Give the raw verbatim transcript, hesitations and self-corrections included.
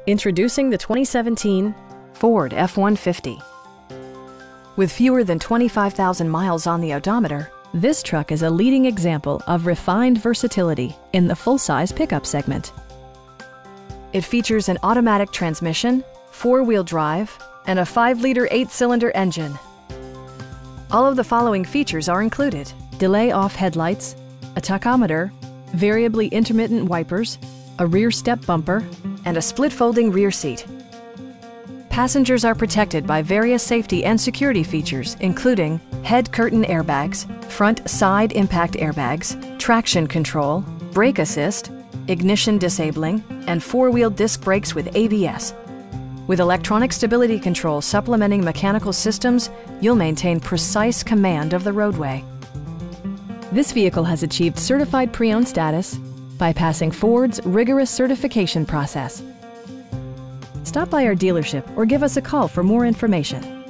Introducing the twenty seventeen Ford F one fifty. With fewer than twenty-five thousand miles on the odometer, this truck is a leading example of refined versatility in the full-size pickup segment. It features an automatic transmission, four-wheel drive, and a five liter eight-cylinder engine. All of the following features are included: delay-off headlights, a tachometer, variably intermittent wipers, a rear step bumper, and a split-folding rear seat. Passengers are protected by various safety and security features, including head curtain airbags, front side impact airbags, traction control, brake assist, ignition disabling, and four-wheel disc brakes with A B S. With electronic stability control supplementing mechanical systems, you'll maintain precise command of the roadway. This vehicle has achieved certified pre-owned status by passing Ford's rigorous certification process. Stop by our dealership or give us a call for more information.